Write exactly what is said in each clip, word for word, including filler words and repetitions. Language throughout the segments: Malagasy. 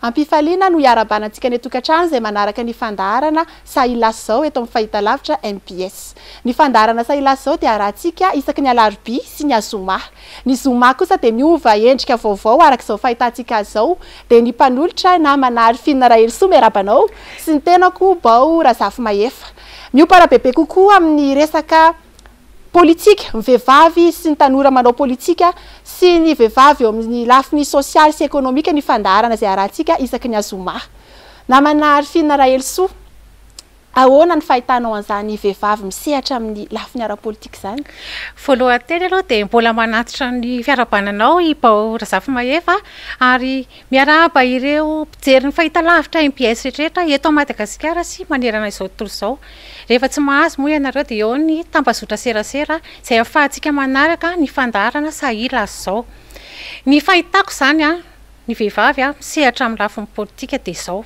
Ampifaliana no iarabanantsika ny tokantrano izay manaraka ny fandaharana Sahia Lasa Izao eto amin'ny fahitalavitra M P S. Ny fandaharana Sahia Lasa Izao dia arahantsika isaky ny alarobia sy ny azoma. Ny zoma kosa dia miova endrika vaovao araka izao fahitantsika izao dia ny mpanolotra na manary finina Rahelsoa miarabanao sy ny tenako Bao Razafy Maefa. Miopara bebe kokoa amin'ny resaka politika, ny vehivavy sy ny tanora manao politika sy ny vehivavy eo amin'ny lafiny sosialy sy ekonomika ny fandaharana izay arahantsika isaky ny azoma. Namana finina Rahelsoa, ahoana ny fahitanao an'izany vehivavy misehatra amin'ny lafiny ara-politika izany? Voalohany teny aloha dia mbola manatitra ny fiarabananao i Bao Razafy Maefa ary miarahaba ireo mpijery ny fahitalavitra M P S rehetrarehetra eto Madagasikara sy manerana izao tontolo izao. Rehefa tsy mahazo moa ianareo dia eo ny tambazotra serasera izay ahafahantsika manaraka ny fandaharana Sahia Lasa Izao. Ny fahitako izany a, ny vehivavy a misehatra amin'ny lafiny politika dia izao.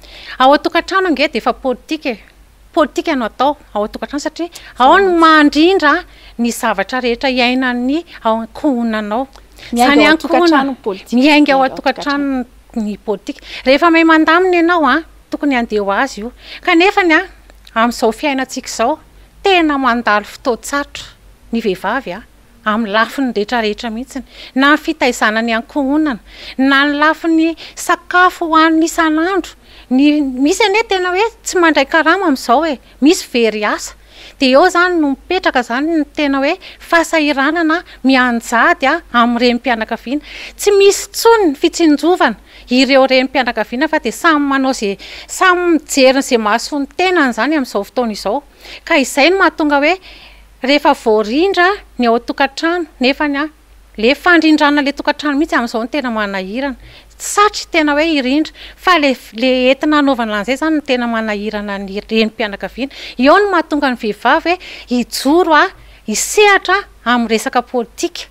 Ao an-tokantrano ange dia efa politika e. Politika no atao ao an-tokantrano satria ao no mandrindra ny zavatra rehetra iainan'ny ao ankohonanao. Miainga ao an-tokantrano politika. Miainga ao an-tokantrano ny politika. Rehefa may mandamina ianao a, tokony handeha ho azy io. Kanefany a, amin'izao fiainantsika izao, tena mandalo fotoan-tsarotra ny vehivavy a, amin'ny lafiny rehetrarehetra mihitsiny. Na ny fitaizana ny ankohonana, na ny lafiny sakafo hoan'ny isan'andro. Ny misy ane tena hoe tsy mandray karama amin'izao e, misy very asa. Dia eo zany no mipetraka zany ny tena hoe fahasahiranana mianjady a amin'ny renim-pianakaviana. Tsy misy tsony ny fitsinjovana ireo renim-pianakaviana fa dia samy manao izay samy mijery izay mahasoa ny tenany zany amin'izao fotoana izao. Ka izay no mahatonga hoe rehefa voarindra ny ao an-tokantrano nefany a le fandrindrana le tokantrano mihitsy amin'izao no tena manahirana. Satria tena hoe irindra fa le le entina anaovana an'izay zany no tena manahirana ny renim-pianakaviana. Eo no mahatonga ny vehivavy hoe hijoro a, hisehatra amin'ny resaka politika.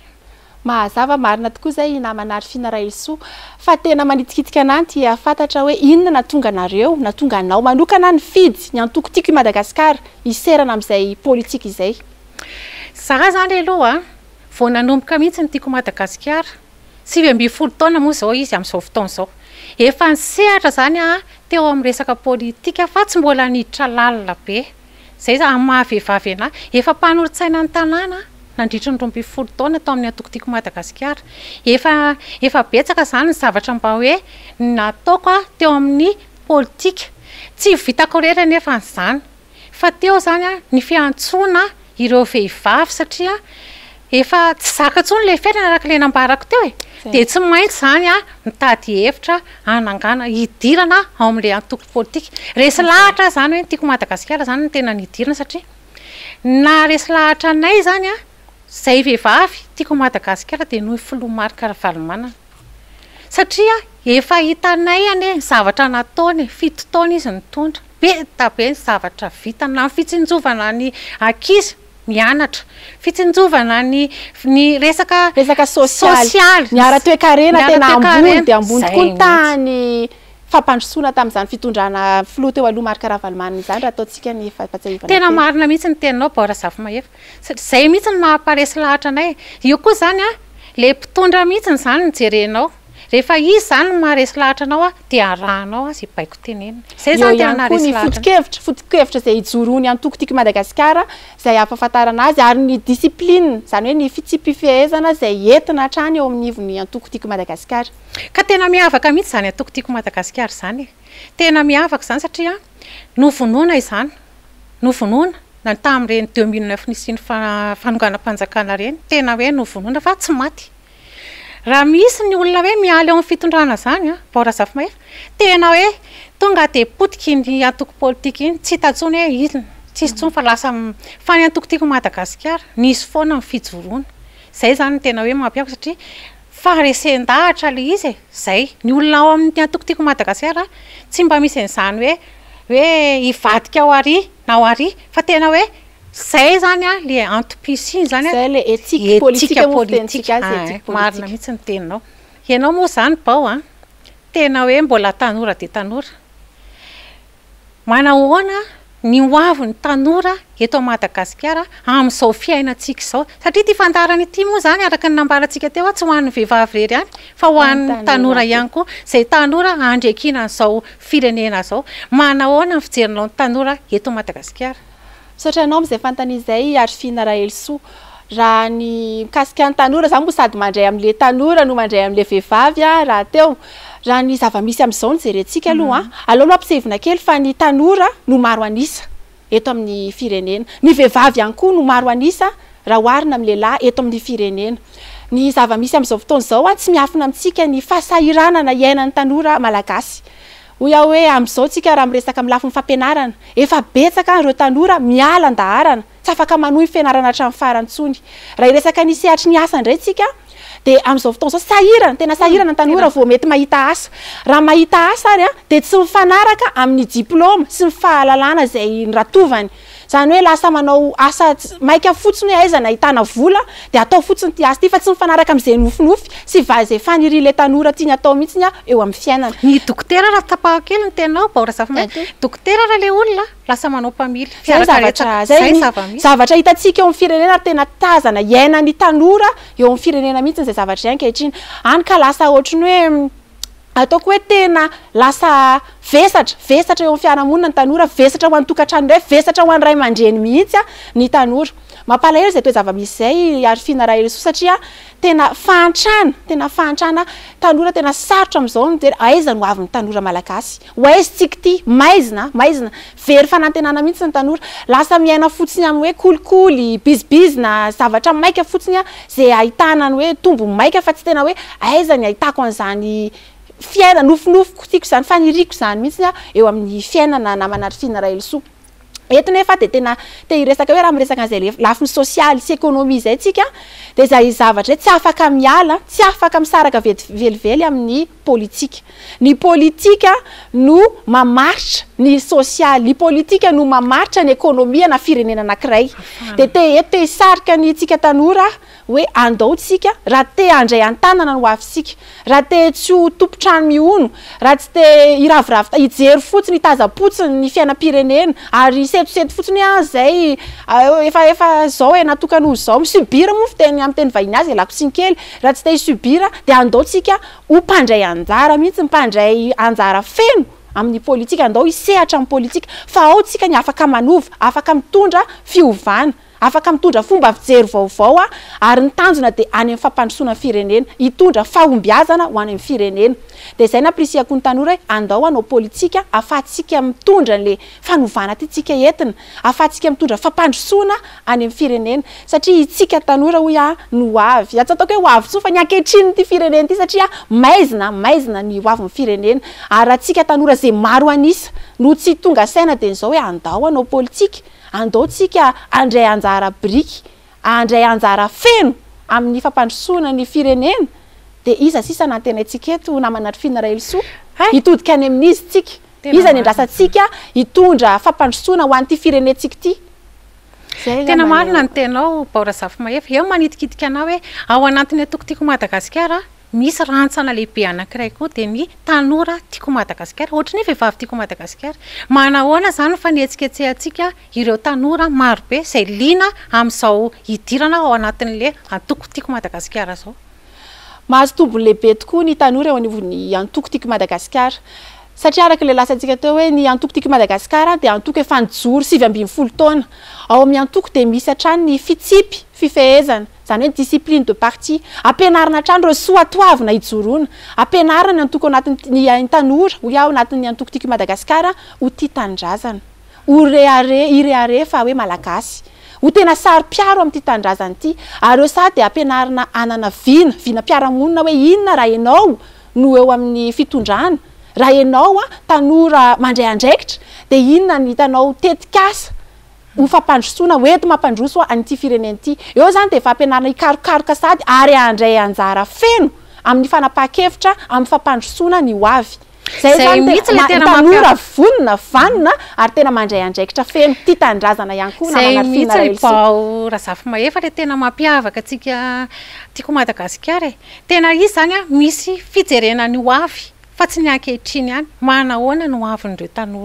Mahazava marina tokoa izay namana finina Rahelsoa fa tena manitsikitsika ananty ahafantatra hoe inona natonga anareo, natonga anao manokana ny fidy ny antokotiko i Madagasikara hiserana amin'izay politika izay. Zaho zany aloha vao nanomboka mihitsy ny tiako Madagasikara. Sivy amby folo taona moa izao izy amin'izao fotoana izao. Efa nisehatra zany a teo amin'ny resaka politika fa tsy mbola niditra lalina be. Izay za amin'ny mahavehivavy anahy. Efa mpanorotsaina ny tanàna nandritra ny roa amby folo taona tao amin'ny antokotiko Madagasikara. Efa efa betsaka zany ny zavatra mba hoe nataoko a teo amin'ny politika. Tsy vitako rehetra nefa izany. Fa teo zany a ny fiantsoana ireo vehivavy satria efa tsy zaka tsony le fiainana araka le nambarako teo e. Dia tsy maintsy zany a mitady hevitra hanangana hidirana ao amin'ilay antoko politika. Resy lahatra zany hoe tiako Madagasikara zany no tena nidirana satria na resy lahatra anay zany a izay vehivavy tiako Madagasikara dia noho filoha marika Ravalomanana. Satria efa hitanay ane zavatra nataony fito taona izy nitondra. Be tabe ny zavatra vita na fitsinjovana ny ankizy mianatra, fitsinjovana ny ny resaka resaka sosialy, ny ara-toekarena tena ambony dia ambony tokoa ny tany fampandrosoana tamin'izany fitondrana filoha teo aloha marika Ravalomanana izany raha ataontsika ny fahatsahivana. Tena marina mihitsy ny teninao Bao Razafy Maefa. Izay mihitsy ny mahamparesy lahatra anay. Io koa zany a le mpitondra mihitsy zany ny jerenao. Rehefa izy zany no maharesy lahatra anao a dia arahanao a izay baiko tenenina. Izay zany tena naharesy lahatra. Foto-kevitra, foto-kevitra izay hijoroany antokotiko Madagasikara izay ampahafantarana azy ary ny disipline, izany hoe ny fitsipifehezana izay entina hatrany eo amin'ny ivon'ny antokotiko Madagasikara. Ka tena miavaka mihitsy izany antokotiko Madagasikara izany. Tena miavaka izany satria novonoina izany. Novonoina na tamin'ireny deux mille neuf nisian'ny fanonganam-panjakana ireny. Tena hoe novonoina fa tsy maty. Raha misy ny olona hoe miala eo amin'ny fitondrana zany a, Bao Razafy Maefa, tena hoe tonga dia potika ny antoko politika iny, tsy hitantsony hoe izy, tsisy tsony fa lasa fa ny antokotiko Madagasikara, nisy foana ny fijoroana. Izay zany tena hoe mampiavaka satria faharesen-dahatra le izy e, izay. Ny olona ao amin'ny antokotiko Madagasikara tsy mba misy an'izany hoe hoe hivadika ao ary na ao ary fa tena hoe izay zany a le antom-pisiny zany a izay le etika politika politika azy marina mihitsy ny teninao. Ianao moa zany Bao a tena hoe mbola tanora dia tanora. Manahoana ny hoavy ny tanora eto Madagasikara amin'izao fiainantsika izao satria ty fantarany ity moa zany araka ny nambarantsika teo tsy ho an'ny vehivavy rery ihany fa ho an'ny tanora ihany koa izay tanora andrekina izao firenena izao manahoana ny fijerinao ny tanora eto Madagasikara. Misaotra anao amin'izay fantanizay ary fina raha Elsoa raha ny mikasika ny tanora zany moa sady mandray amin'le tanora no mandray amin'le vehivavy raha teo raha ny zava-misy amin'izao ny jerentsika aloha aleo aloha ampisevina kely fa ny tanora no maro anisa eto amin'ny firenena, ny vehivavy ihany koa no maro anisa raha oharina amin'ny lehilahy eto amin'ny firenena. Ny zava-misy amin'izao fotoana izao tsy miafina amintsika ny fahasahiranana iainan'ny tanora malagasy. Hoy aho hoe amin'izao tsika raha miresaka amin'ny lafin'ny fampianarana efa betsaka ireo tanora miala andaharana tsy afaka manohy fianarana hatramin'ny farantsony. Raha iresaka ny sehatry ny asa indray tsika dia amin'izao fotoana izao sahirana, tena sahirana ny tanora vao mety mahita asa. Raha mahita asa ary dia tsy mifanaraka amin'ny diplôma sy ny fahalalana izay ratovany. Zany hoe lasa manao asa maika fotsiny hoe aiza nahitana vola dia atao fotsiny ty asa ty fa tsy mifanaraka amin'izay nofinofy sy izay fanirian'ilay tanora tiany atao mihitsy eo amin'ny fiainana. Ny dokotera raha tapaka kely ny tenao baora zafy dokotera raha le olona lasa manao mpamily. Zavatra hitantsika eo amin'ny firenena ary tena tazana iainan'ny tanora eo amin'ny firenena mihitsy izay zavatra ankehitriny. Any ka lasa ohatrany hoe ataoko hoe tena lasa vesatra vesatra eo amin'ny fiarahamonina ny tanora, vesatra ho an'ny tokantrano indray, vesatra ho an'ny ray aman-dreny mihitsy ny tanora. Mampalahelo izay toe zava-misy izay ary fina raha Elsoa satria tena fahantrana tena fahantrana tanora tena sarotra amin'izao mijery aiza no avin'ny tanora malagasy, ho aiza tsika ty maizina maizina very fanantenana mihitsy ny tanora, lasa miaina fotsiny amin'ny hoe kolikoly bizibizina zavatra maika fotsiny izay ahitana ny hoe tombony maika fa tsy tena hoe aiza ny ahitako an'izany fiaina nofinofiko tiako izany faniriko izany mihitsy eo amin'ny fiainana namana fina raha Elsoa. Eto nefa dia tena te hiresaka hoe raha miresaka an'izay lafiny sosialy sy ekônômia izay tsika dia izay zavatra hoe tsy afaka miala tsy afaka misaraka velively amin'ny politika. Ny politika no mamaritra ny sosialy, ny politika no mamaritra ny ekônômia na firenena anankiray. Dia te eto te hisarika ny tsika tanora hoe andao tsika raha te handray an-tanana no avisika, raha te tsy ho tompotrano mihono, raha tsy te hiraviravita hijery fotsiny tazapotsiny ny fiainam-pirenena ary setoseto fotsiny izay efa efa zao e natokana ho zao misubira moa fiteny amin'ny teny vahiny azy lakotsiny kely, raha tsy te hisubira dia andao tsika ho mpandray anjara mihitsy mpandray anjara feno amin'ny politika, andao hisehatra amin'ny politika fa ao tsika ny afaka manova, afaka mitondra fiovana, afaka mitondra fomba fijery vaovao ary ny tanjona dia any amin'ny fampandrosoana ny firenena, hitondra fahombiazana ho any amin'ny firenena. Dia izay nampirisihako ny tanora hoe andao hanao politika ahafahantsika mitondra an'ilay fanovana ty tsika entina, ahafahantsika mitondra fampandrosoana any amin'ny firenena satria itsika tanora hoy no avy, tsy ataoko hoe ho avy tsoa fa ny ankehitriny ty firenena ty satria maizina maizina ny ho avin'ny firenena ary atsika tanora izay maro anisa no tsy tonga saina dia izao hoe andao hanao politika, andao tsika andray anjara biriky, andray anjara feno amin'ny fampandrosoana ny firenena. Dia iza sisa nantenaitsika eto namana fina raha Elsoa hitodika any amin'izy tsika, iza ny andrasantsika hitondra fampandrosoana ho an'ity firenentsika ty. Tena marina ny tenao baora zafy mahefa eo manitikitika anao hoe ao anatiny atokotiko Madagasikara misy rantsana lehibe anankiray koa dia ny tanora tiako Madagasikara, ohatrany vehivavy tiako Madagasikara. Manahoana zany no fanetsiketsehantsika ireo tanora marobe izay liana amin'izao hidirana ao anatin'ilay antoko tiako Madagasikara zao. Mahazo tombony lehibe tokoa ny tanora eo anivon'ny antoko tiako Madagasikara satria araka ilay lasantsika teo hoe ny antoko tiako Madagasikara dia antoko efa nijoro sivy ambin'ny folo taona. Ao amin'ny antoko dia misy hatrany ny fitsipy fifehezana, zany hoe discipline de parti, ampianarina hatrany ireo soatoavina hijoroana, ampianarina ny antoko anatin'ny tanora ho ao anatin'ny antoko tiako Madagasikara ho tia tanindrazana, ho rehare irehare fa hoe malagasy, ho tena sary-piaro amin'ity tanindrazana ity ary eo sady dia ampianarina anana vina vina mpiaramonina hoe inona raha ianao no eo amin'ny fitondrana, raha ianao tanora mandray andraikitra dia inona ny hitanao tetikasa ho fampandrosoana hoety mampandroso an'ity firenena ity. Eo zany dia efa ampianarina hikarokaroka sady ary handray anjara feno amin'ny fanapahan-kevitra amin'ny fampandrosoana ny ho avy. Zay zany tanora vonona vanona ary tena mandray andraikitra feno tia tanindrazana ihany koa namana fina raha Elsoa. Baora zafy mahefa le tena mampiavaka atsika tiako Madagasikara e. Tena izy zany misy fijerena ny ho avy fa tsy ny ankehitriny ihany, manahoana no avin'ireo tanora ireo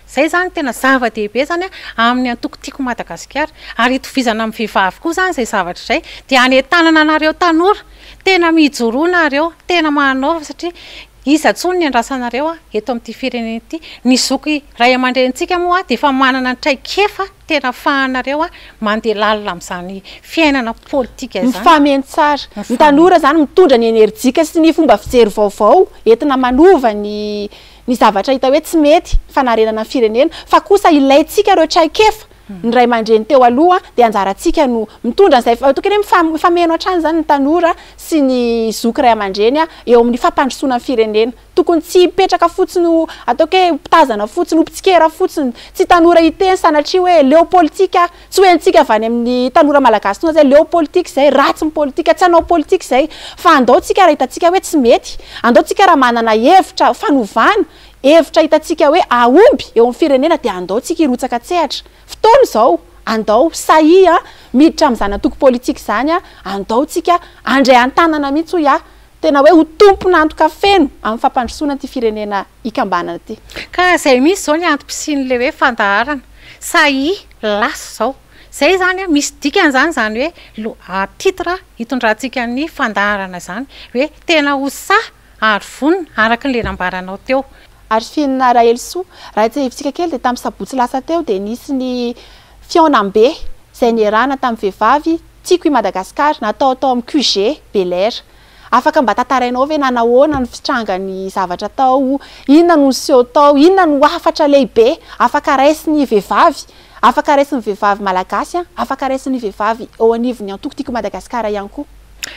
zay zany tena zava-dehibe zany a amin'ny antoko tiako Madagasikara ary itovizana amin'ny vehivavy koa zany zay zavatra zay dia anentanana anareo tanora tena mijoroa nareo tena manao satria izatsony ny andrasanareo a eto amin'ity firenena ity ny zoky ray aman-drenitsika moa dia efa manana traikefa tena fahanareo a mandeha lalina amin'izany fiainana politika izany mifameno tsara ny tanora zany mitondra ny enerjika sy ny fomba fijery vaovao entina manova ny ny zavatra hita hoe tsy mety fanarenana firenena fa kosa ilaitsika ireo traikefa ny ray aman-dreny teo aloha dia anjarantsika no mitondra an'izay tokony hoe mifameno hatrany zany ny tanora sy ny zoky ray aman-dreny a eo amin'ny fampandrosoana ny firenena tokony tsy hipetraka fotsiny ataoko hoe mpitazana fotsiny mpitsikera fotsiny tsy tanora hiteny sanatria hoe leo politika tsy hoe antsika avy any amin'ny tanora malagasy tonga zay leo politika zay ratsy ny politika tsy hanao politika zay fa andaotsika raha hitantsika hoe tsy mety andaotsika raha manana hevitra fanovana hevitra hitantsika hoe aomby eo amin'ny firenena dia andaotsika hirotsaka tsehatra fotoana izao andao sahia miditra amin'izany antoko politika zany a andaotsika andray an-tanana mihitsy hoy a tena hoe ho tompona antoka feno amin'ny fampandrosoana ty firenena ikambanana ty ka zay misy zao ny antom-pisin'le hoe fandaharana Sahia Lasa zao zay zany a misy dikan'izany zany hoe titre hitondrantsika ny fandaharana zany hoe tena ho sahy ary vonona araka ny lenambaranao teo ary fihinana raha Elso raha tsy hevitsika kely dia tamin'ny sabotsy lasa teo dia nisy ny fiaonam-be izay niarahana tamin'ny vehivavy tiako i Madagasikara natao tao amin'ny Q G Belair afaka mba tantarainao ve nanahoana ny fitrangany zavatra tao inona no seho tao inona no hafatra lehibe afaka raisin'ny vehivavy afaka raisin'ny vehivavy malagasy afaka raisin'ny vehivavy eo anivon'ny antoko tiako Madagasikara ihany koa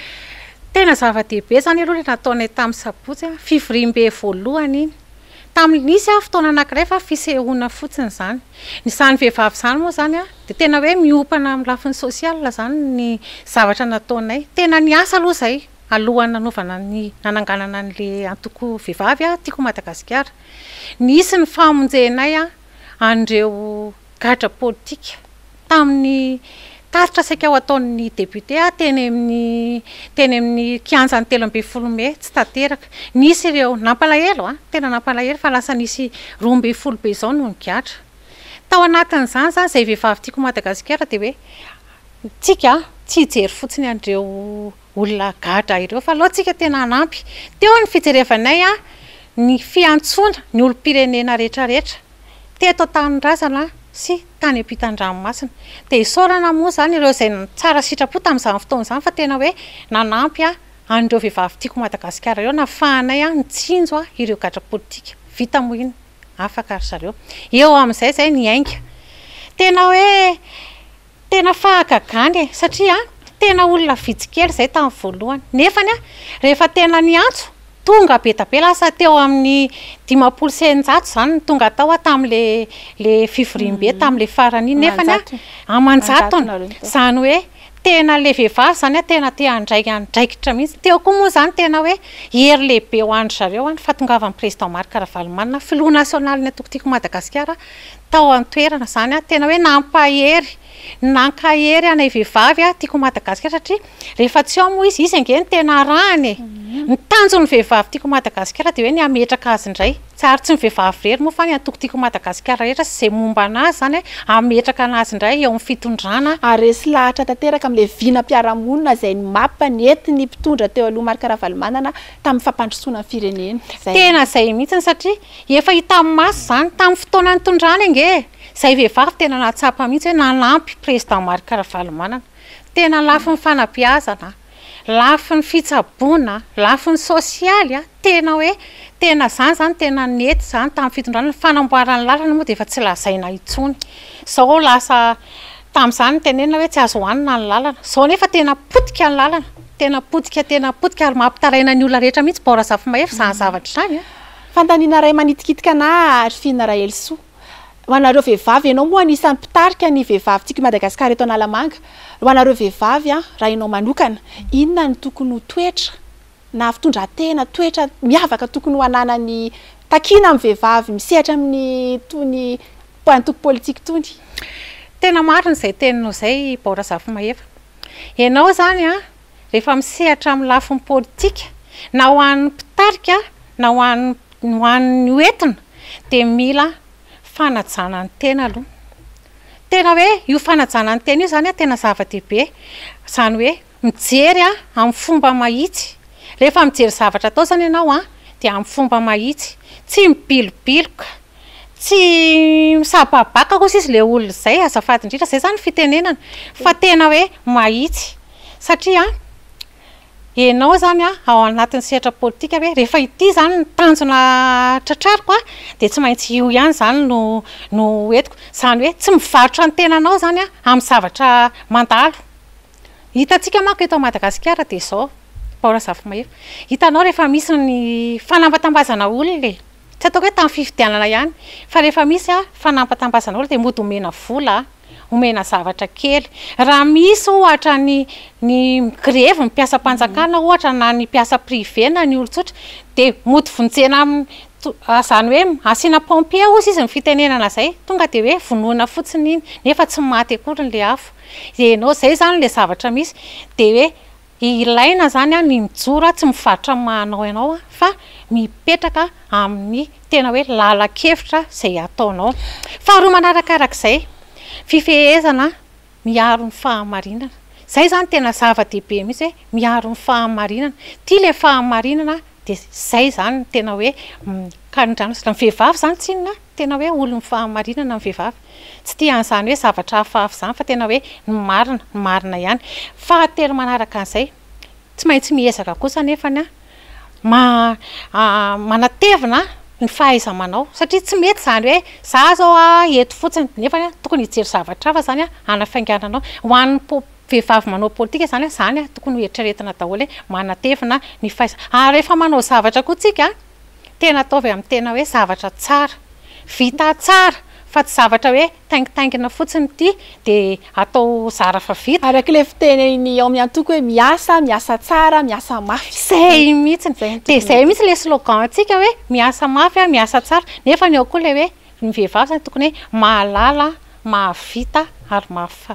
tena zava-dehibe zany aloha le nataonay tamin'ny sabotsy fivorim-be voalohany iny tamin'ny nisy a fotoana anankiray fa fisehoana fotsiny zany ny sany vehivavy zany moa zany a dia tena hoe miopana amin'ny lafiny sosiala zany ny zavatra nataonay tena niasa aloha zay alohan'ny nanovana ny nananganana an'le antoko vehivavy a tiako Madagasikara nisy ny famonjenay a an'ireo gadra politika tamin'ny taritra saika ao ataon'ny député a teny amin'ny teny amin'ny kianjan'ny telo ambin'ny folo May tsy tanteraka nisy ireo nampalahelo a tena nampalahelo fa lasa nisy roa ambin'ny folo be izao no nigadra tao anatin'izany zany zay vehivavy tiako Madagasikara dia hoe tsika tsy hijery fotsiny an'ireo olona gadra ireo fa alohantsika tena hanampy teo ny fijerevanay a ny fiantsoana ny olom-pirenena rehetrarehetra teto Tanindrazana sy tany ampitan-dranomasina dia isaorana moa zany ireo izay tsara sitrapo tamin'izany fotoana izany fa tena hoe nanampy a an'ireo vehivavy tiako Madagasikara ireo nafahanay a nitsinjo a ireo gadra politika vita moa iny afaka ry zareo eo amin'izay zay ny ainga tena hoe tena fahagagany e satria tena olona vitsikely zay tamin'ny voalohany nefany a rehefa tena niantso tonga be da be lasa teo amin'ny dimampolo sy eninjato zany tonga tao a tamin'le le fivorim-be tamin'le farany iny nefany a amanjatony zany hoe tena le vehivavy zany a tena te handraiky andraikitra mihitsy teo koa moa zany tena hoe hery lehibe ho andro zareo a ny fahatongavan'ny président Marc Ravalomanana filoha nasionaly ny antoko tiako Madagasikara tao an-toerana zany a tena hoe nampahery nankahery anay vehivavy a tiako Madagasikara satria rehefa tsy ao moa izy izy angeny tena rany ny tanjon'ny vehivavy tiako Madagasikara dia hoe ny ametraka azy indray tsy ary tsy ny vehivavy rery moa fa ny antoko tiako Madagasikara rehetra sy izay momba anazy zany ametraka anazy indray eo amin'ny fitondrana ary resy lahatra tanteraka amin'le vinam-piarahamonina izay ny mapa nety ny mpitondra teo aloha Marc Ravalomanana tamin'ny fampandrosoana ny firenena tena zay mihitsiny satria efa hita amin'ny maso zany tamin'ny fotoana nitondrana ange zay vehivavy tena nahatsapa mihitsy hoe nanampy président Marc Ravalomanana tena lafy ny fanabeazana lafy ny fitsaboana lafy ny sosialy a tena hoe tena zany zany tena nety zany tamin'ny fitondrana fanamboarany lalana moa dia efa tsy lazaina intsony zao lasa tamin'izany tenena hoe tsy azo hohanina ny lalana zao nefa tena potika ny lalana tena potika tena potika ary mampitaraina ny olona rehetra mihitsy bora zafy mahefy zany zavatra zany a fantaniana ray manitikitika ana ary fihinana ray Elso ho anareo vehivavy ianao moa anisan'ny mpitarika ny vehivavy tiako Madagasikara eto Analamanga ho anareo vehivavy a raha ianao manokana inona ny tokony ho toetra na fitondran-tena toetra miavaka tokony ho ananany takina amin'ny vehivavy misehatra amin'ny tony antoko politika tony tena marina izay teninao izay bora zafy mahefy ianao zany a rehefa misehatra amin'ny lafiny politika na ho an'ny mpitarika na ho an'ny ho an'ny hoentina dia mila fanajana ny tena aloha. Tena hoe io fanajana ny tena io zany a tena zava-dehibe. Zany hoe mijery a amin'ny fomba mahitsy. Rehefa mijery zavatra atao zany ianao a dia amin'ny fomba mahitsy, tsy mibilobiloka, tsy misababaka kosa izy le olona izay, azafady indrindra, zay zany fitenenana, fa tena hoe mahitsy. Satria ianao zany a ao anatin'ny sehatra politika hoe rehefa ity zany ny tanjona tratrariko a dia tsy maintsy io ihany zany no no entiko. Zany hoe tsy mivarotra ny tenanao zany a amin'ny zavatra mandalo. Hitantsika manko eto Madagasikara dia izao, Paola Zafimahefy. Hitanao rehefa misy ny fanampatambazana olona e. Tsy ataoko hoe tamin'ny fifidianana ihany, fa rehefa misy a fanampatambazana olona dia mody omena vola, omena zavatra kely. Raha misy ohatra ny ny grevy ny mpiasam-panjakana ohatra na ny mpiasa privé na ny olon-tsotra dia mody vonjena amin'ny zany hoe asiana pompier ozy izy ny fitenenana izay, tonga dia hoe vonoina fotsiny iny nefa tsy maty akory le afo. Ianao izay zany le zavatra misy dia hoe ilaina zany a ny mijoro tsy mivarotra manao ianao a, fa mipetraka amin'ny tena hoe lala-kevitra izay ataonao. Faharoa manarakarak'izay, fifehezana miaro ny fahamarinana. Zay zany tena zava-dehibe mihitsy hoe miaro ny fahamarinana. Tia le fahamarinana dia zay zany tena hoe kanindrano. Ny vehivavy zany tsy inona tena hoe olona fahamarinana ny vehivavy. Tsy tia an'izany hoe zavatra hafahafa zany fa tena hoe ny marina, ny marina ihany. Fahatelo manaraka an'izay, tsy maintsy miezaka kosa nefany a ma manatevina ny fahaiza-manao, satria tsy mety zany hoe za zao a eto fotsiny nefa tokony hijery zavatra hafa zany a hanafaingananao. Ho an'ny vehivavy manao politika zany a zany a tokony ho eritreretina daholo hoe manatevina ny fahaiza. Ary rehefa manao zavatra koa tsika tena ataovy amin'ny tena hoe zavatra tsara, vita tsara, fa tsy zavatra hoe taingitaingina fotsiny ity dia atao zara fa vita. Araka le fiteneny ao amin'ny antoko hoe miasa, miasa tsara, miasa mafy. Zay mihitsy. Dia zay mihitsy le slogan antsika hoe miasa mafy a, miasa tsara. Nefa ny ao koa le hoe ny vehivavy zany tokony hoe mahalala, mahavita ary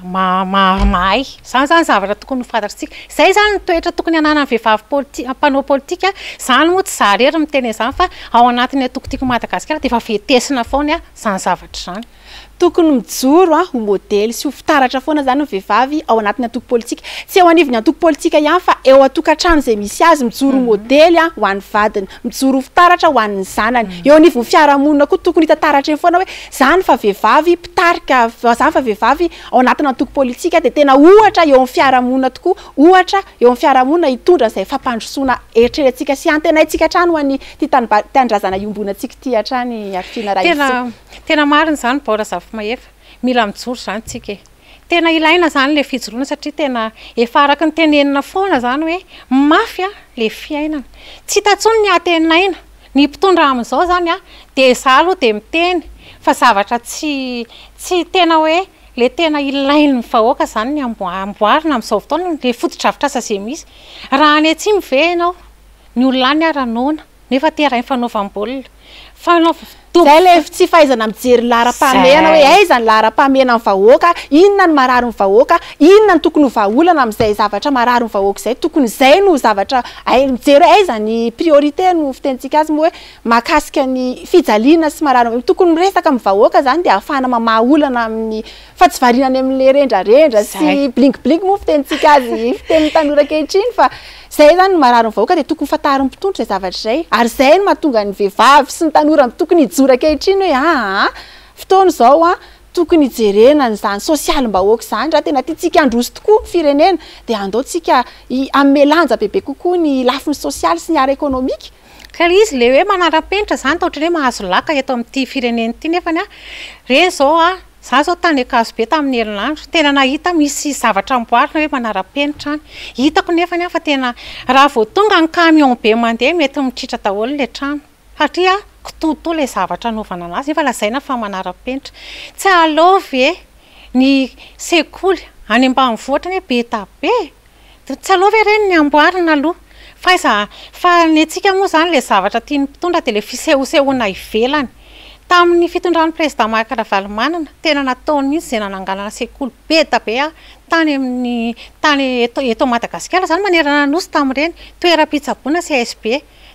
mahay. Zany zany zavatra tokony ho fantatritsika. Zay zany ny toetra tokony hananan'ny vehivavy politika, mpanao politika. Zany moa tsy za rery miteny izany fa ao anatin'ny atokotiko Madagasikara dia efa vetesina foana zany zavatra zany. Tokony mijoro a ho modely sy ho fitaratra foana zany ny vehivavy ao anatin'ny antoko politika. Tsy ao anivon'ny antoko politika ihany fa eo an-tokantrano izay misy azy mijoro modely a ho an'ny vadiny, mijoro fitaratra ho an'ny zanany. Eo anivon'ny fiarahamonina koa tokony hitantaratra eny foana hoe zany fa vehivavy mpitarika, zany fa vehivavy ao anatin'ny antoko politika dia tena ohatra eo amin'ny fiarahamonina tokoa, ohatra eo amin'ny fiarahamonina hitondra izay fampandrosoana eritreretintsika sy antenaintsika hatrany ho an'ny tanindrazana iombonantsika ty hatrany Arifina Raisy. Tena marina zany Paola Zafimahefy, mila mijoro zany tsika e. Tena ilaina zany le fijoroana satria tena efa araka ny tenenina foana zany hoe mafy a le fiainana. Tsy tantsony ny atenaina, ny mpitondra amin'izao zany a dia za aloha dia miteny fa zavatra tsy tsy tena hoe le tena ilain'ny vahoaka zany ny amboarina amin'izao fotoana le foto-drafitr'asa izay misy. Raha any atsy mive ianao, ny olona any aranona nefa terahin'ny fanaovam-baolina. Fanaova Zay le tsy fahaizana mijery laharam-pahamehana hoe aiza ny laharam-pahamehana amin'ny vahoaka, inona ny marary ny vahoaka, inona ny tokony ho vahaolana amin'izay zavatra marary ny vahoaka izay, tokony izay no zavatra mijery hoe aiza ny priorité no fitentsika azy moa hoe mahakasika ny fijaliana sy marary. Tokony miresaka amin'ny vahoaka zany dia ahafahana mamahaolana amin'ny fa tsy variana amin'le rendrarendra sy blink-blink moa fitentsika azy fiten'ny tanora ankehitriny fa zay zany no marary ny vahoaka dia tokony fatarin'ny mpitondra izay zavatra izay. Ary zay no mahatonga ny vehivavy sy ny tanora tokony hijoro ankehitriny hoe ah fotoana izao a tokony hijerena n'izany sosialim-bahoaka zany. Raha tena tiantsika handroso tokoa firenena dia andaontsika amin'ny lanja bebe kokoa ny lafiny sosialy sy ny ara ekonomika. Ka izy le hoe manara-penitra zany ta ohatran'ny hoe mahazo laka eto amin'ity firenena ity nefany a reny zao a za zao tany akazo be tamin'ny herinandro tena nahita misy zavatra amboarina hoe manara-penitra any. Hitako nefany a fa tena raha vao tonga ny camion be mandeha mety mitritra daholo le trano. Satria kitoto le zavatra anaovana anazy nefa lazaina fa manara-penitra. Tsy alovy e ny sekoly any ambanivohitra hoe be tabe. Tsy alovy ireny ny amboarina aloha. Fa iza fa ny antsika moa zany le zavatra tian'ny mpitondra dia le fisehosehoana ivelany. Tamin'ny fitondran'ny président Makaravalomanana tena nataony mihitsy izay nananganana sekoly be tabe a tany amin'ny tany eto eto Madagasikara zany manerana nosy tamin'ireny toeram-pitsaboana C S B.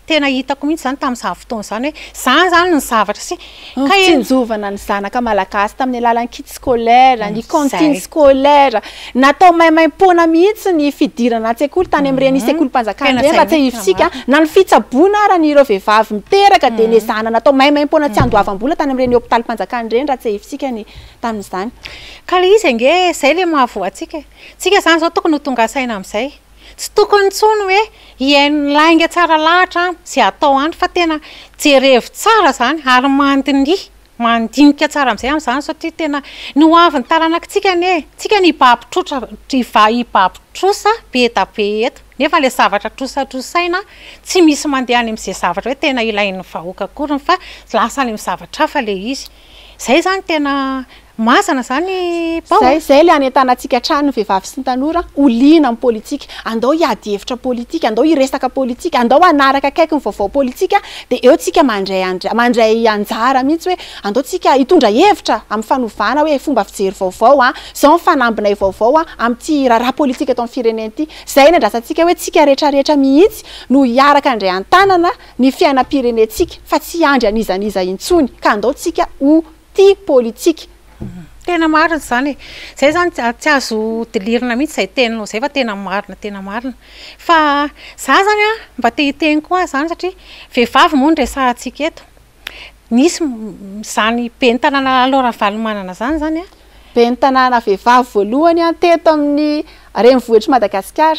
tena hitako mihitsy zany tamin'izany fotoana zany hoe zany zany ny zavatra sy ka tsinjovana ny zanaka malagasy tamin'ny alalan'ny kit scolaire, ny cantine scolaire, natao maimaim-poana mihitsy ny fidirana an-tsekoly tany amin'ireny sekolim-panjakana ireny raha tsy hivisika na ny fitsaboana ara ny ireo vehivavy miteraka dia ny zana natao maimaim-poana tsy andoavam-bola tany amin'ireny hôpitalim-panjakana ireny raha tsy hivisika ny tamin'izany. Ka le izy ange zay le mahavoa antsika. Tsika zany zao tokony ho tonga saina amin'izay. Tsy tokony tsony hoe hiaino lainga tsara lahatra izay atao any fa tena jerevo tsara zany ary mandiny mandinika tsara amin'izay amin'izany satria tena no avy ny taranakitsika ne tsika ny hibaby-trotra hibaby-trosa be da be eto nefa le zavatra trosatrosaina tsy misy mandeha any amin'izay zavatra hoe tena ilain'ny vahoaka akory fa lasa any amin'ny zavatra hafa le izy. Zay zany tena masana zany bao. Zay zay le anentanantsika trano vehivavy sy ny tanora oliana amin'ny politika, andao hiady hevitra politika, andao hiresaka politika, andao hanaraka akaiky ny vaovao politika dia eo tsika mandray mandray anjara mihitsy hoe andao tsika hitondra hevitra amin'ny fanovana hoe fomba fijery vaovao a zao fanambinay vaovao a amin'ity raharaha politika eto amin'ny firenena ity. Zay ny andrasantsika hoe tsika rehetrarehetra mihitsy no hiaraka andray an-tanana ny fiainam-pirenentsika fa tsy andry anizaniza intsony ka andao tsika ho tia politika. Tena marina zany. Zay zany tsy azo dilirina mihitsy zay teninao zay fa tena marina tena marina. Fa za zany a mba te hiteny koa zany satria vehivavy moa ny resahantsika eto. Nisy zany ben'ny tanàna Laura Valomanana zany zany a. Ben'ny tanàna vehivavy voalohany a teto amin'ny renivohitr'i Madagasikara.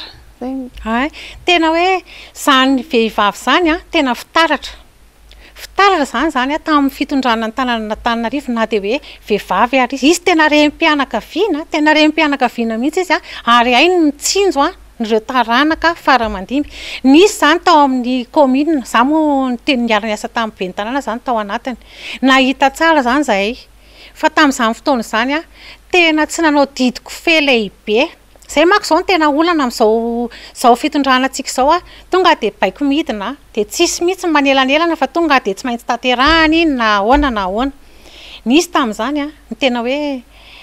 Ay, tena hoe zany vehivavy zany a tena fitaratra. Fitaratra zany zany a tamin'ny fitondrana ny tanàna Antananarivo na dia hoe vehivavy ary izy. Izy tena rem-pianakaviana, tena rem-pianakaviana mihitsy izy a ary hainy ny tsinjo a nireo taranaka faramandimby. Nisy zany tao amin'ny commune, za moa ny teny niara niasa tamin'ny ben'ny tanàna zany tao anatiny. Nahita tsara zany zahay. Fa tamin'izany fotoana zany a tena tsy nanao didiko fe lehibe. Zay manko zao ny tena olana amin'izao zao fitondrana antsika zao a tonga dia baiko midina dia tsisy mihitsy manelanelana fa tonga dia tsy maintsy tanterahany iny na ahoana na ahoana. Nisy tamin'izany a ny tena hoe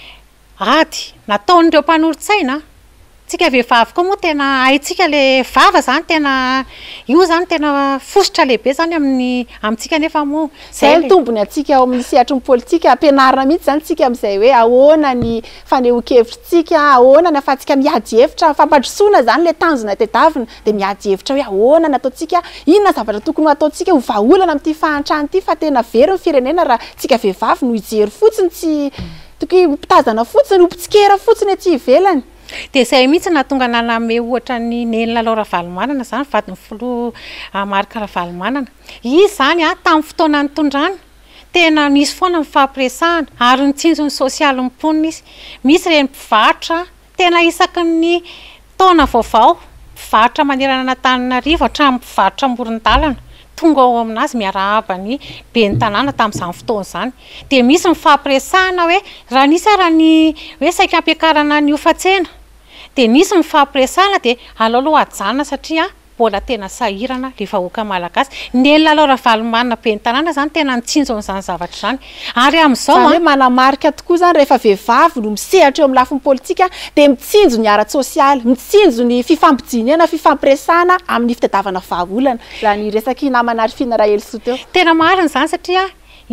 ady nataon'ireo mpanorotsaina. Tsika vehivavy koa moa tena haitsika le vava zany tena io zany tena fosotra lehibe zany amin'ny amintsika nefa moa zay ny tombony antsika ao amin'ny sehatry ny politika ampianarina mihitsy zany tsika amin'izay hoe ahoana ny fanehoan-kevitrsika, ahoana ny ahafahantsika miady hevitra, fampandrosoana zany le tanjona tedavina dia miady hevitra hoe ahoana ny ataontsika, inona zavatra tokony ho ataontsika ho vahaolana amin'ity fahantrana ity fa tena very ny firenena raha tsika vehivavy no hijery fotsiny tsy tokony mpitazana fotsiny ho mpitsikera fotsiny aty ivelany. Dia zay mihitsy nahatonga naname ohatra ny nenina Laura Valomanana zany vadiny filoha Marika Valomanana. Izy zany a tamin'ny fotoana nitondrana tena nisy foana ny fampiresahana ary ny tsinjony sosialy mponina izy. Misy ireny mpivarotra tena isaky ny taona vaovao mpivarotra manerana Antananarivo hatramin'ny mpivarotra amoron-dalana tonga ao aminazy miarahaba ny ben'ny tanàna tamin'izany fotoana zany. Dia misy ny fampiresahana hoe raha nisy ara ny hoe saika ampiakarana ny hofa-tsena dia nisy ny fampiresahana dia aleoleo ajanona satria mbola tena sahirana le vahoaka malagasy. Nenina Laura Valomanana ben'ny tanàna zany tena nitsinjon'izany zavatra zany. Ary amin'izao a manamarika tokoa zany rehefa vehivavy no misehatra eo amin'ny lafin'ny politika dia mitsinjo ny ara-tsosialy, mitsinjo ny fifampijiniana, fifampiresahana amin'ny fitadiavana vahaolana raha ny resaky namana Arifina Rahelsoa teo. Tena marina zany satria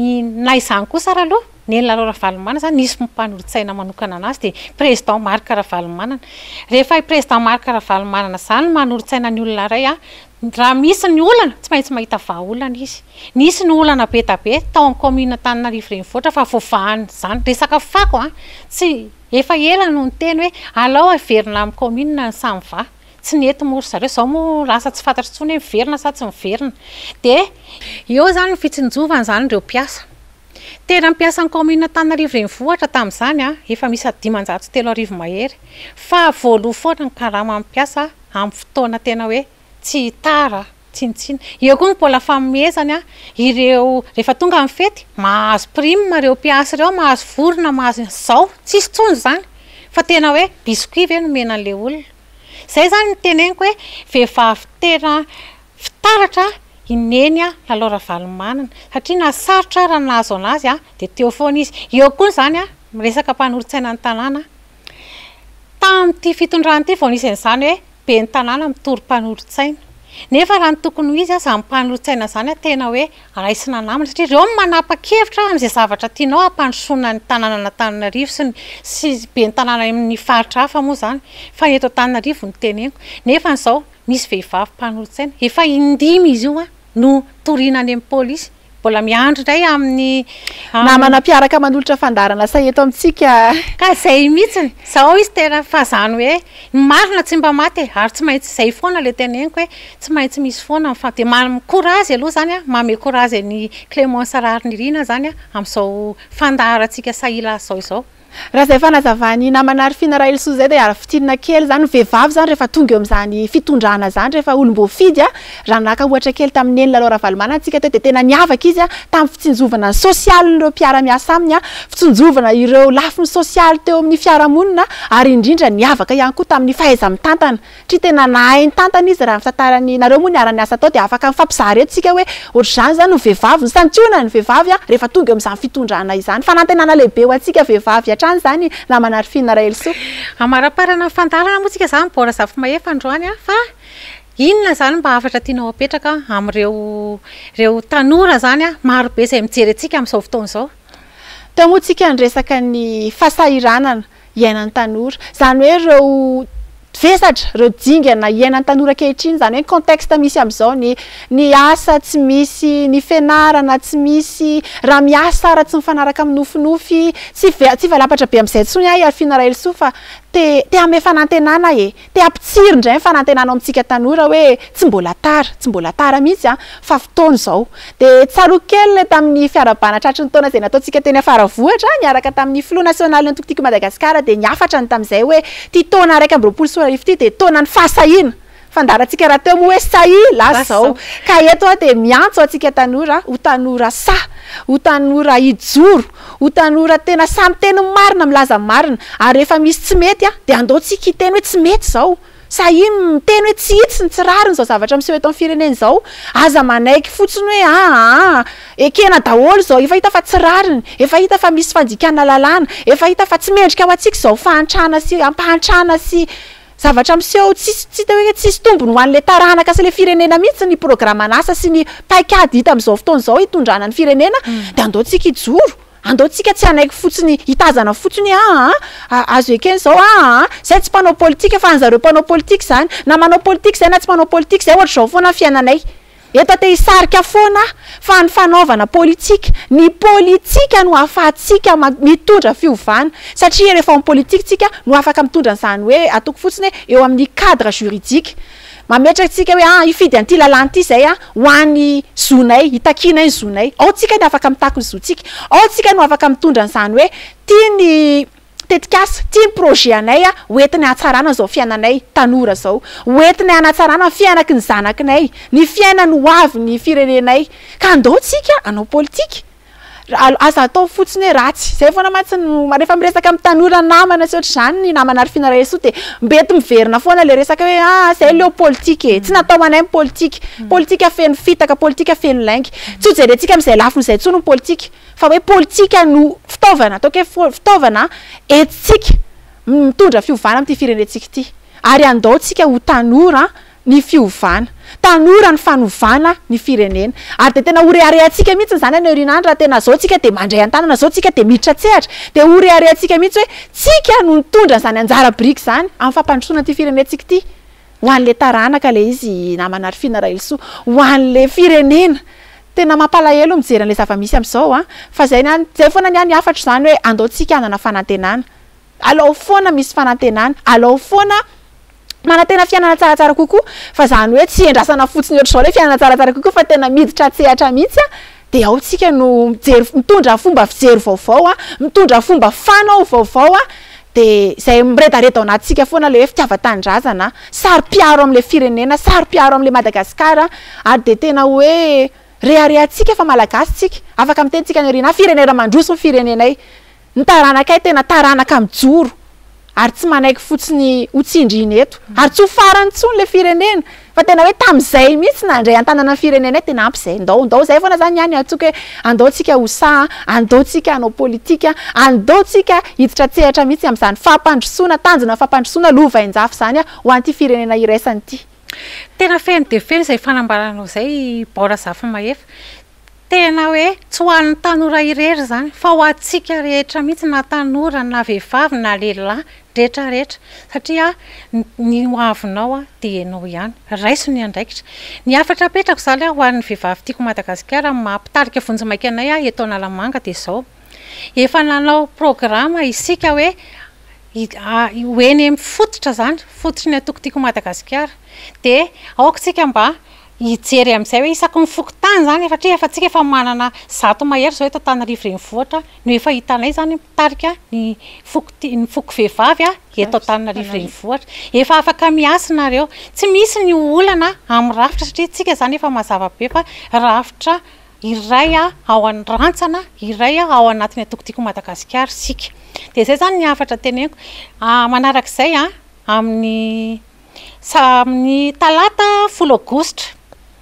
na izany kosa raha aloha nenina Laura Valomanana zany nisy mpanorotsaina manokana anazy dia président Marika Valomanana. Rehefa président Marika Valomanana zany manorotsaina ny olona iray a raha misy ny olana tsy maintsy mahita vahaolana izy. Nisy ny olana be da be tao amin'ny commune Antananarivo renivohitra fa voavahany zany resaka fako a tsy efa ela no ny teny hoe alao heverina amin'ny commune ny samy va. Tsy nety mory zareo zao moa lasa tsy fantatry tsony hoe miverina sa tsy miverina. Dia eo zany ny fitsinjovana zany ireo mpiasa. Tena mpiasa ny commune Antananarivo renivohitra tamin'izany a efa misy dimanjato sy telo arivo mahery fa voaloha foana ny karama mpiasa amin'ny fotoana tena hoe tsy tara tsinitsina. Eo koa ny mbola fanomezany a ireo rehefa tonga amin'ny fety mahazo prime ireo mpiasa ireo mahazo vorona mahazo zao tsisy tsony zany fa tena hoe biscuit ve nomena an'ilay olona. Zay zany ny teneniko hoe vehivavy tena fitaratra ineny a Laura Valomanana satria nasarotra raha nahazo anazy a dia teo foana izy. Eo koa zany a miresaka mpanorotsaina ny tanàna tamin'ity fitondrana ity vao nisy an'izany hoe ben'ny tanàna mitory mpanorotsaina. nefa raha ny tokony ho izy a zany mpanolotsaina zany a tena hoe raisina namana satria reo manapa-kevitra amin'izay zavatra tianao ampandrosoana ny tanàna n'Antananarivo sy ny sy be ny tanàna amin'ny faritra hafa moa zany fa eto Antananarivo ny teneniko nefa n'izao misy vehivavy mpanolotsaina efa indimy izy io a no toriana any amin'ny pôlisy mbola miandry indray amin'ny namana mpiaraka manolotra fandarana sa eto amintsika ka zay mihitsiny zao izy tena fa zany hoe marina tsy mba maty ary tsy maintsy zay foana le teneniko hoe tsy maintsy misy foana fa de makorazy aloha zany a mame korazy ny Clémence Rarnirina zany a amin'izao fandaharantsika Sahia Lasa izao raha zay fanazavany namana Arifina Railso zay dia arafitinina kely zany vehivavy zany rehefa tonga eo amin'izany fitondrana zany rehefa olom-boafidy a raha naka ohatra kely tamin'ny eny lalao ravalomana antsika teo dia tena niavaka izy a tamin'ny fitsinjovana sosialin'ireo mpiara-miasa aminy a fitsinjovana ireo lafiny sosialy teo amin'ny fiarahamonina ary indrindra niavaka ihany koa tamin'ny fahaiza mitantana tri tena nahay ny tantana izy raha mitantarany nareo moa niara-ny asa tao dia afaka mifampizary etsika hoe ohatr'izany zany no vehivavy ny santiona ny vehivavy a rehefa tonga eo amin'izany fitondrana izany fanantenana lehibe ho antsika vehivavy hatrany zany namana Arifina Railso amaraparana fandarana moa tsika zany bora zafy mahefa androany a fa inona zany mba afatra tianao apetraka amin'ireo reo tanora zany a maro be izay mijery antsika amin'izao fotoana izao teo moa tsika niresaka ny fahasahiranana iainan'ny tanora zany hoe reo vesatra reo dingana iainan'ny tanora ankehitriny zany hoe contexte misy amin'izao ny ny asa tsy misy ny fianarana tsy misy raha miasa raha tsy mifanaraka amin'ny nofinofy tsy tsy valapatra be amin'izay tsony ahy Arifina Railso fa te te ame fanantenana e te ampitsiry indray ny fanantenana amintsika tanora hoe tsy mbola tara tsy mbola tara mihitsy a fa fotoana izao de tsaroa kely le tamin'ny fiarabana tratry ny taona izay nataontsika teny Faravohitra niaraka tamin'ny Flot National ny tokotiko Madagasikara de niafatra ny tamin'izay hoe ty taona raika amby roapolo sy roa arivo ty de taona ny fahasahina fandarantsika raha teo moa hoe Sahia Lasa Izao ka eto a de miantso antsika tanora ho tanora sa ho tanora ijoro ho tanora tena samy teny marina milaza marina ary rehefa misy tsy mety a de andaontsika hiteny hoe tsy mety zao Sahia miteny hoe tsy hitsy ny tsy rariny zao zavatra miseho eto amin'ny firenena zao aza manaiky fotsiny hoe ah ekena daholo zao efa hita fa tsy rariny efa hita fa misy fandikana lalàna efa hita fa tsy mendrika ho antsika zao fahantrana sy ampahantrana sy zavatra miseho tsy tsy hoe tsisy tombony ho an'le taranaka sy le firenena mihitsy ny programan'asa sy ny paikady hita amin'izao fotoana izao hitondrana ny firenena de andaontsika ijoro andaontsika tsy anaiky fotsiny hitazana fotsiny ah azo ekeny zao ah zay tsy mpanao politika fa anzareo mpanao politika zany na manao politika zay na tsy manao politika zay ohatra zao foana fiainanay eto te hisarika foana fa ny fanaovana politika ny politika no ahafahantsika mitondra fiovana satria rehefa amin'ny politika tsika no afaka mitondra an'izany hoe atoko fotsiny eo amin'ny cadre juridique mametraka tsika hoe ah ifidy an'ity lalàna ity zay a ho an'ny zonay hitakina ny zonay ao tsika no afaka mitaky ny zontsika ao tsika no afaka mitondra an'izany hoe tiany tetikasa tia projet anay a hoentiny hatsarana zao fiainanay tanora zao hoentiny hanatsarana fiainaky ny zanakinay ny fiainany ho avy ny firenenay ka andaontsika anao politika aza atao fotsiny hoe ratsy zay foana matsiny rehefa miresaka amin'ny tanora namana sy ohatr'izany ny namana Arifina Railso de mbety miverina foana le resaka hoe ah zay leo politika e tsy natao manay politika politika feno fitaka politika feno laingy tsy ho jerentsika amin'izay lafiny izay tsony ny politika fa hoe politika no fitaovana atao hoe fitaovana etsika mitondra fiovana amin'ity firenentsika ity ary andaontsika ho tanora ny fiovana tanora ny fanovana ny firenena ary de tena oreareantsika mihitsy zany any orinandro raha tena zao tsika de mandray an-tanana zao tsika de miditra tsehatra de oreareantsika mihitsy hoe tsika no mitondra zany anjara biriky zany amin'ny fampandrosoana ty firenentsika ity ho an'le taranaka le izy namana Arifina Railso ho an'le firenena tena mampalahelo mijery an'le zava-misy amin'izao a fa zay ny zay foana ny any afatra zany hoe andaontsika hanana fanantenana alao foana misy fanantenana alao foana manantena fiainana tsaratsara kokoa fa zany hoe tsy endrasana fotsiny ohatr'izao le fiainana tsaratsara kokoa fa tena miditra tsehatra mihitsy a de ao tsika no mijery mitondra fomba fijery vaovao a mitondra fomba fanao vaovao a de zay miredareda ao anatsika foana le hoe fitiavan-tanindrazana sary-piaro amin'le firenena sary-piaro amin'le Madagasikara ary de tena hoe reharehantsika fa malagasy tsika afaka mitentsika ny orina firenena mandroso ny firenenay ny taranakay tena taranaka mijoro ary tsy manaiky fotsiny hotsindriny eto ary tsy ho farany tsony le firenena fa tena hoe tamin'izay mihitsy nandray an-tanana ny firenenay tena ampy zay ndao ndao zay foana zany ihany atsoka hoe andaontsika ho sa andaontsika hanao politika andaontsika hiditra tsehatra mihitsy amin'izany fampandrosoana tanjona fampandrosoana lova injafy zany a ho an'ity firenena iraisany ity Tena feno dia feno izay fanambaranao izay baora zafa maefa. Tena hoe tsy ho an'ny tanora irery zany fa ho antsika rehetra mihitsy na tanora na vehivavy na lehilahy rehetra rehetra satria ny ho avinao dia ianao ihany raiso ny andraikitra. Ny hafatra apetrako izany ho an'ny vehivavy tiako Madagasikara mampitarika vonjy-maika anay eto Analamanga dia izao. Efa nanao programa isika hoe hoeny amin'ny fototra zany fototry ny atoko-tiako Madagasikara dia aokatsika mba hijery amin'izay hoe isaky ny fokotany zany satria efa tsika efa manana zato mahery zao eto Antananarivo renivohitra no efa hitanay zany mitarika ny foko ny foko vehivavy eto Antananarivo renivohitra. Efa afaka miasa nareo, tsy misy ny olana amin'ny rafitra satria tsika zany efa mazava be fa rafitra iray ao an-rantsana, iray ao anatin'ny atoko-tiako Madagasikara sika. Dia izay zany ny hafatra teneniko. Manarak'izay amin'ny amin'ny talata folo Aogositra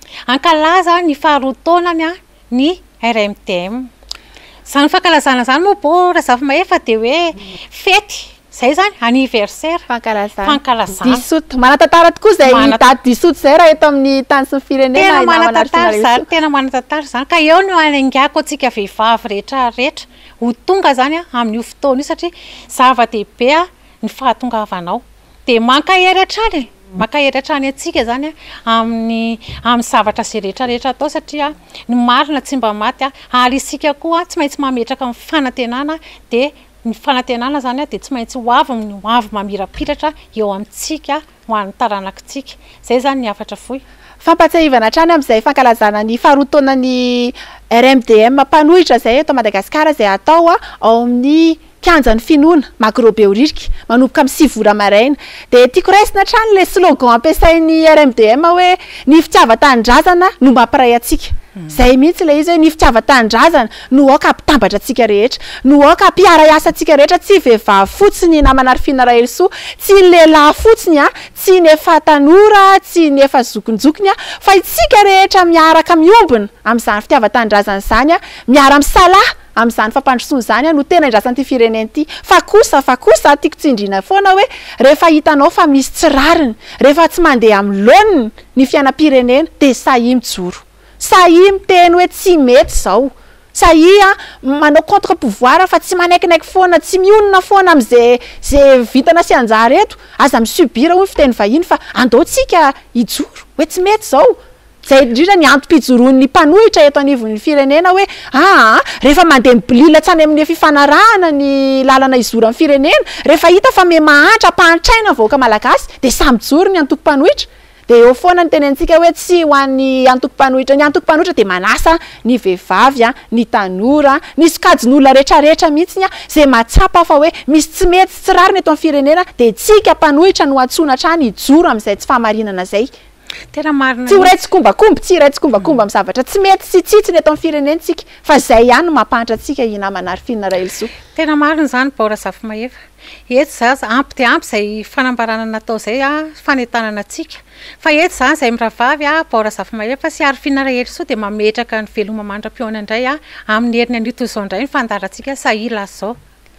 ankalaza ny faharoa taonany ny R M T M. Zany fankalazana zany moa baora zafa maefa dia hoe fety zay zany anniversaire fankalazana. Fankalazana. Disoto manatantara tokoa izay daty disoto izay raha eto amin'ny tany sy ny firenena. Tena manatantara zany, tena manatantara zany ka eo no anaingako antsika vehivavy rehetra rehetra ho tonga zany amin'ny io fotoana io satria zava-dehibe ny fahatongavanao. Dia mankahery hatrany mankahery hatrany antsika zany amin'ny amin'ny zavatra izay rehetra rehetra atao satria ny marina tsy mba maty ary isika koa tsy maintsy mametraka amin'ny fanantenana dia ny fanantenana zany dia tsy maintsy ho avy ny ho avy mamirapiratra eo amintsika ho an'ny taranakitsika. Zay zany ny hafatra fohy. Fampatsahivana hatrany amin'izay fankalazana ny faharoa taonan'ny R M D M mpanohitra izay eto Madagasikara izay atao ao amin'ny kianjan'ny finoana Magrobeoririka manomboka amin'ny sivy ora maraina. Dia tiako raisina hatrany ilay slogan ampiasain'ny R M D M hoe ny fitiavan-tanindrazana no mampiray antsika. Zay mihitsy ilay izy hoe ny fitiavan-tanindrazana no aoka ampitambatra antsika rehetra, no aoka ampiara-iasa antsika rehetra, tsy vehivavy fotsiny na manarifina Rahelso, tsy lehilahy fotsiny tsy ny efa tanora, tsy ny efa zokonjokony fa itsika rehetra miaraka miombona amin'izany fitiavan-tanindrazana izany, miara misalaha amin'izany fampandrosoana izany no tena indrasan'ity firenena ity. Fa kosa fa kosa tiako tsindriana foana hoe rehefa hitanao fa misy tsirariny, rehefa tsy mandeha amin'ny laoniny ny fiainam-pirenena dia sahy mijoro. Sahy miteny hoe tsy mety izao. Sahy manao contre pouvoir fa tsy manaikinaiky foana, tsy mionona foana amin'izay zay vitana sy anjara eto. Aza misubira hoy fiteny vahiny fa andaotsika hijoro hoe tsy mety izao. Zay indrindra ny antom-pijoroan'ny mpanohitra eto anivon'ny firenena hoe ah rehefa mandeha mibolila tsany amin'ny fifanarahana ny lalana izoro amin'ny firenena, rehefa hita fa me mahantra mpantraina vahoaka malagasy dia samy mijoro ny antoko-mpanohitra. Dia eo foana ny tenentsika hoe tsy ho an'ny antoko-mpanohitra. Ny antoko-mpanohitra dia manasa ny vehivavy, ny tanora, ny sokajin'olona rehetrarehetra mihitsy izay matsapa fa hoe misy tsy mety sy tsy rariny eto amin'ny firenena dia tsika mpanohitra no antsoina hatrany hijoro amin'izay tsy fahamarinana izay. Tena marina. Tsy ho raitsy kombakomba, tsy raitsy kombakomba amin'ny zavatra tsy mety sy tsitsiny eto amin'ny firenentsika fa izay ihany no mampahatra antsika ina manarifina Rahelso. Tena marina zany baora zafa maefa. Eto za ampy dia ampy izay fanambarana natao izay fanentanana antsika. Fa eto zany izay miravavy baora zafa maefa sy arifina Rahelso dia mametraka ny veloma mandram-piona indray amin'ny herin'ny an'ito izao indray ny fandarantsika Sahia Lasa.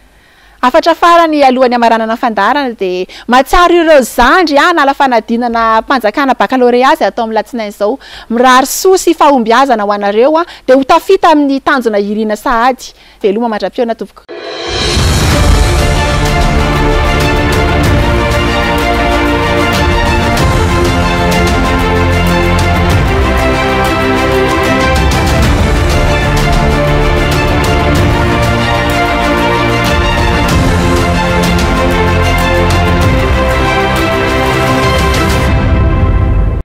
Afatra farany alohan'ny amaranana fandarana dia matsaro ireo zandry nala fanadinana mpanjakana baccalauréat izay atao amin'ny latsinainy izao. Mirary soa sy fahombiazana ho anareo dia ho tafita amin'ny tanjona irina sahady. Veloma mandram-piona tompoko.